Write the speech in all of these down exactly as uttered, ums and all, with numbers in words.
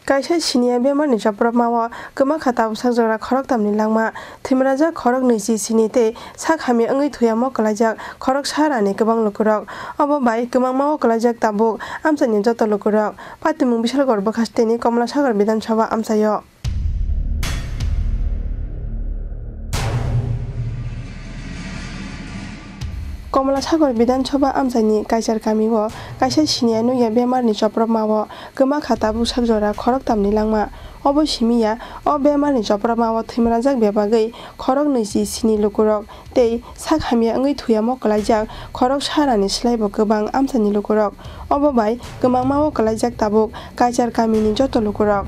Kaisa sinia bemar ni chaprap mawa kema khata usang jora khorok tamni langma thimraja khorok nisi sinite sak hami angui thuyamo kalajak khorok sarani kebang lukurok obo bai kemang mawa kalajak tabuk amsani joto lukurok patimung bisal gor bakhasteni Komla Sagar Bidhan Sabha amsayo Komla Sagar Bidhan Sabha amsani kaisar kamiwo kaisa sinia nuya bemar ni chaprap mawa kema khata usang jora khorok tamni langma obo simia o bemar ni chaprap mawa thimrajak bebagui khorok nisi sini lukurok tei sak hamia angui thuyamo kalajak khorok sarani slaibo kebang amsani lukurok obo bai kemang mawa kalajak tabuk kaisar kamini joto lukurok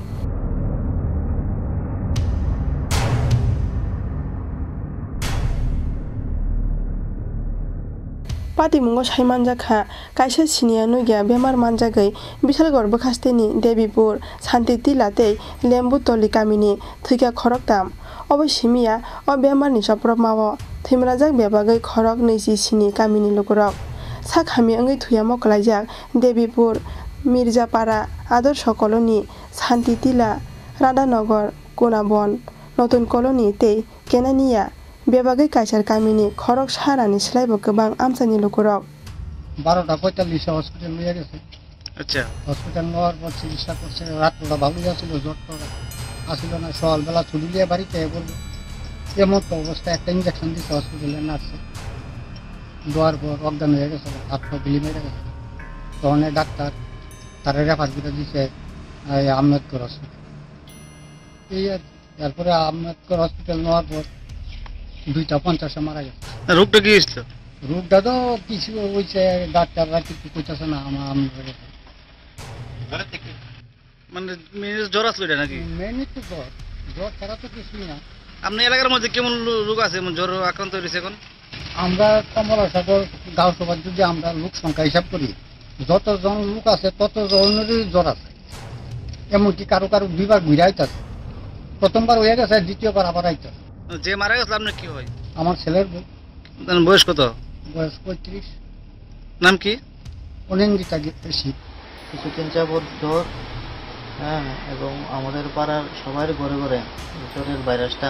Patimungo saimanjakha kaisa sinia nugia bemar manjagui Bisalgor bakhasteni Devipur Santitila tei Lembutoli kamini thwika khorok tam obo simia o bemar ni chaprap mawo thimrajak bebagui khorok nisi sini kamini lukurok sak hami angui thuyamo kalajak Devipur Mirzapara Adorsho Colony Santitila Radhanagar Kunabon Notun Colony tei Kenania Bebagui kaisar kamini khorok sarani slaibo kebang amsani lukurok বারোটা পঁয়তাল্লিশে hospital নিয়ে গেছে। আচ্ছা hospital নেওয়ার পর চিকিৎসা করছে রাতটা ভালোই আসছিল জ্বর টর আসছিল না সকালবেলা ছুটি দিয়ে বাড়িতে বললো এমন তো অবস্থা একটা ইঞ্জেকশন দিচ্ছে হসপিটালে নার্সে দেওয়ার পর অজ্ঞান হয়ে গেছে হাত পা গুলি মেরে গেছে তখন ডাক্তার তারা রেফার করে দিচ্ছে আম্বেদকর হসপিটাল এই আর এরপরে আম্বেদকর হসপিটাল নেওয়ার পর দুইটা পঞ্চাশে মারা গেছে। রোগটা কি হয়েছিল? রোগটা তো কিছু হয়েছে ডাক্তাররা কিছু কইতেছে না আমার মানে জ্বর আসলো এটা নাকি? মেনলি তো জ্বর জ্বর ছাড়া তো কিছুই না। আপনার এলাকার মধ্যে কেমন রোগ আছে জ্বর আক্রান্ত হয়েছে এখন? আমরা কমলা সাগর গাঁও সভার যদি আমরা লোক সংখ্যা হিসাব করি যতজন লোক আছে ততজনেরই জ্বর আছে এমনকি কারো কারো দুইবার ঘুরে আইতেছে প্রথমবার হয়ে গেছে দ্বিতীয়বার আবার আইতেছে। যে মারা গেছে আপনার কি হয়? আমার ছেলের বয়স কত? বয়স পঁয়ত্রিশ। নাম কি? অনিন্দিতা বেশি কিছুদিন যাবৎ জ্বর হ্যাঁ এবং আমাদের পাড়ার সবার ঘরে ঘরে জ্বরের ভাইরাসটা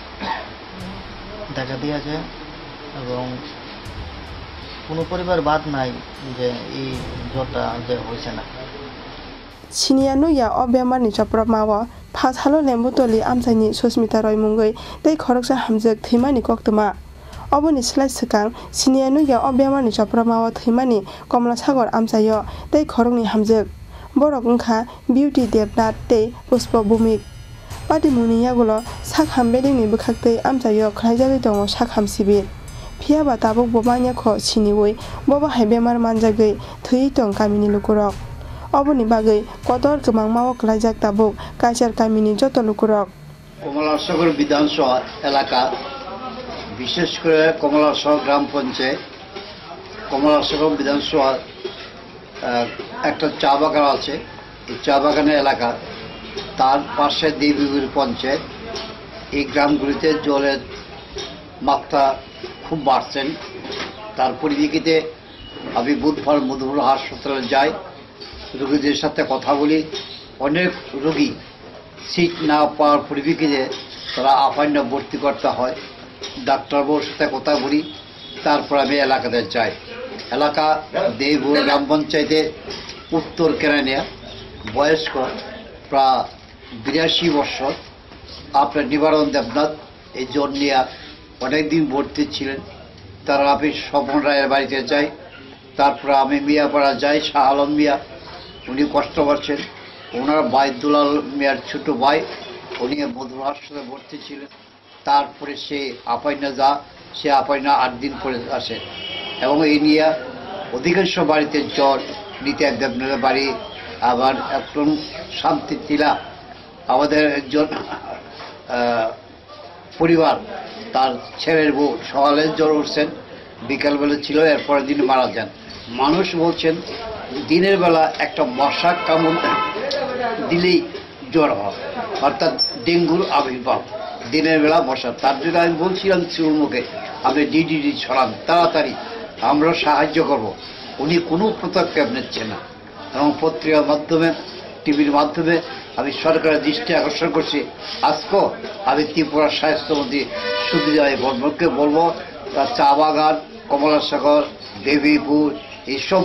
দেখা দিয়েছে এবং কোনো পরিবার বাদ নাই যে এই জ্বরটা যে হয়েছে না। Sinia nuya o bemar ni chaprap mawo Phashalo Lembutoli amsaini Susmita Roy mungui tei khoroksa hamjak thimani koktuma oboni slai sikang sinia nuya o bemar ni chaprap mawo thimani Komla Sagar amsayo tei khorokni hamjak borok wngkha Beauty Devnath tei Pushpa Bhumik Patimungni yagulo sak hambedingni bwkhaktei amsayo khlaijagui tongo sak ham sibir phiaba tabuk bobanya kho siniwi bobo hai bemar manjagui thwui tong kamini lukurok oboni bagui kotor kemang mawa kalajak tabuk kaisar kamini joto lukurok Komla Sagar Bidhan Sabha এলাকা বিশেষ করে কমলা সাগর গ্রাম পঞ্চায়েত কমলা সাগর বিধান সভা একটা চা বাগান আছে এই চা বাগানের এলাকা তার পাশে দেবীপুর পঞ্চায়েত এই গ্রামগুলিতে জলের মাত্রা খুব বাড়ছেন তার পরিপ্রেক্ষিতে আমি বুধবার মধুপুর হাসপাতালে যাই রোগীদের সাথে কথা বলি অনেক রোগী সিট না পাওয়ার পরিপ্রেক্ষিতে তারা আপান্য ভর্তি করতে হয় ডাক্তারবাবুর সাথে কথা বলি তারপর আমি এলাকাতে যাই এলাকা দেবপুর গ্রাম পঞ্চায়েতে উত্তর কেরানিয়া বয়স্ক প্রায় বিরাশি বছর আপনার নিবারণ দেবনাথ এই জ্বর নিয়ে অনেকদিন ভর্তি ছিলেন তারা আমি স্বপন রায়ের বাড়িতে যাই তারপর আমি মিয়াপাড়া যাই শাহ আলম মিয়া উনি কষ্ট পাচ্ছেন ওনার ভাই দুলাল মিয়ার ছোট ভাই উনি মধুর হাসপাতালে ভর্তি ছিলেন তারপরে সে আপাইনা যা সে আপাইনা আট দিন পরে আসে এবং এই নিয়ে অধিকাংশ বাড়িতে জ্বর নিতে দেবনাথের বাড়ি আবার একজন শান্তি তিলা আমাদের একজন পরিবার তার ছেলের বউ সকালে জ্বর উঠছেন বিকালবেলা ছিল এরপরের দিন মারা যান মানুষ বলছেন দিনের বেলা একটা মশা কামড় দিলেই জ্বর হয় অর্থাৎ ডেঙ্গুর আবির্ভাব দিনের বেলা মশা তার জন্য আমি বলছিলাম চুরমুখে আপনি ডিডিডি ছড়ান তাড়াতাড়ি আমরা সাহায্য করব উনি কোনো পদক্ষেপ নিচ্ছেন না এবং পত্রিকার মাধ্যমে টিভির মাধ্যমে আমি সরকারের দৃষ্টি আকর্ষণ করছি। আজকেও আমি ত্রিপুরার স্বাস্থ্যমন্ত্রী সুধীর বর্মনকে বলবো তার চা বাগান, কমলাসাগর, দেবীপুর এইসব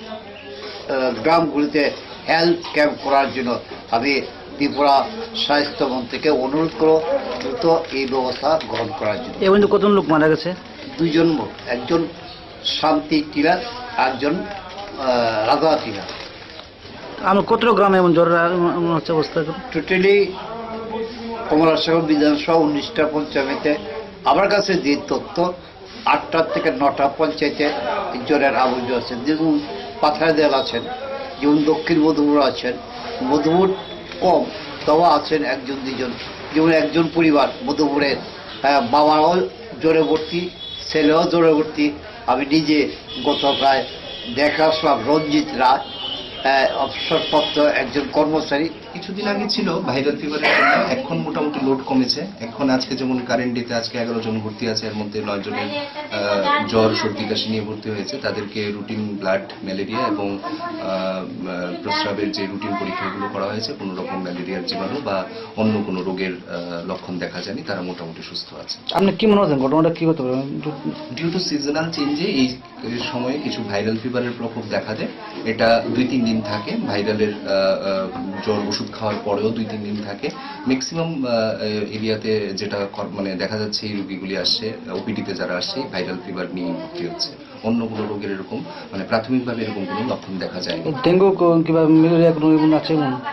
গ্রামগুলিতে হেলথ ক্যাম্প করার জন্য আমি ত্রিপুরা স্বাস্থ্যমন্ত্রীকে অনুরোধ করো দ্রুত এই ব্যবস্থা গ্রহণ করার জন্য। এই পর্যন্ত কতজন লোক মারা গেছে? দুইজন, একজন শান্তি টিলার, একজন রাজা টিলার। আমার কত গ্রামে এমন জ্বর হচ্ছে অবস্থা? টোটালি কমলাসাগর বিধানসভা উনিশটা পঞ্চায়েতে আমার কাছে যে তথ্য, আটটা থেকে নটা পঞ্চায়েতে জ্বরের আবদ্ধ আছেন। যেমন পাথারদেল আছেন, যেমন দক্ষিণ মধুপুর আছেন, মধুপুর কম তবা আছেন একজন দুজন। যেমন একজন পরিবার মধুপুরের বাবাও জ্বরে ভর্তি, ছেলেও জ্বরে ভর্তি। আমি নিজে গত প্রায় দেখা আসলাম রঞ্জিত রায়, অবসরপ্রাপ্ত একজন কর্মচারী। কিছুদিন আগে ছিল ভাইরাল ফিভারের জন্য, এখন মোটামুটি লোড কমেছে। এখন আজকে যেমন কারেন্ট ডেতে আজকে এগারো জন ভর্তি আছে, এর মধ্যে নয় জনের জ্বর সর্দি কাশি নিয়ে ভর্তি হয়েছে। তাদেরকে রুটিন ব্লাড ম্যালেরিয়া এবং প্রস্রাবের যে রুটিন পরীক্ষাগুলো করা হয়েছে, কোনো রকম ম্যালেরিয়ার জীবাণু বা অন্য কোনো রোগের লক্ষণ দেখা যায়নি, তারা মোটামুটি সুস্থ আছে। আপনি কি মনে হচ্ছেন ঘটনাটা কি হতে পারে? ডিউ টু সিজনাল চেঞ্জে এই সময়ে কিছু ভাইরাল ফিভারের প্রকোপ দেখা দেয়। এটা দুই তিন দিন থাকে, ভাইরালের জ্বর ওষুধ খাওয়ার পরেও দুই তিন দিন থাকে। ম্যাক্সিমাম এরিয়াতে যেটা মানে দেখা যাচ্ছে, এই রোগীগুলি আসছে ওপিডিতে যারা আসছে ভাইরাল ফিভার নিয়ে ভর্তি হচ্ছে। অন্য কোনো রোগের এরকম মানে প্রাথমিকভাবে এরকম কোনো লক্ষণ দেখা যায় না। ডেঙ্গু কিংবা ম্যালেরিয়া কোনো এমন আছে?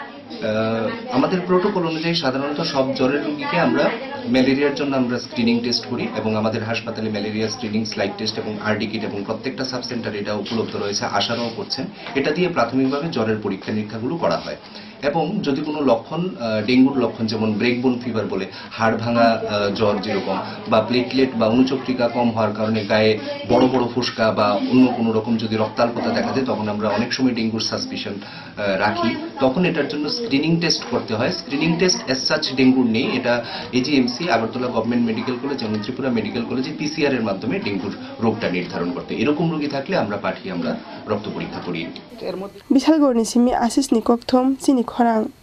আমাদের প্রোটোকল অনুযায়ী সাধারণত সব জ্বরের রোগীকে আমরা ম্যালেরিয়ার জন্য আমরা স্ক্রিনিং টেস্ট করি এবং আমাদের হাসপাতালে ম্যালেরিয়া স্ক্রিনিং স্লাইড টেস্ট এবং আরডি কিট এবং প্রত্যেকটা সাব সেন্টারে এটা উপলব্ধ রয়েছে, আশারাও করছেন। এটা দিয়ে প্রাথমিকভাবে জ্বরের পরীক্ষা নিরীক্ষাগুলো করা হয় এবং যদি কোনো লক্ষণ, ডেঙ্গুর লক্ষণ যেমন ব্রেকবোন ফিভার বলে, হাড় ভাঙা জ্বর যেরকম, বা প্লেটলেট বা অনুচক্রিকা কম হওয়ার কারণে গায়ে বড় বড় ফুসকা বা অন্য কোনো রকম যদি রক্তাল্পতা দেখা যায়, তখন আমরা অনেক সময় ডেঙ্গুর সাসপিশন রাখি। তখন এটার জন্য স্ক্রিনিং টেস্ট করতে হয়। স্ক্রিনিং টেস্ট এস সাচ ডেঙ্গুর নেই, এটা AGMC, Agartala government medical college এবং ত্রিপুরা মেডিকেল কলেজে পিসিআর এর মাধ্যমে ডেঙ্গুর রোগটা নির্ধারণ করতে। এরকম রোগী থাকলে আমরা পাঠিয়ে আমরা রক্ত পরীক্ষা করি। বিশালগড়নি সিমি আশিস নিকথম চিনি খরাং।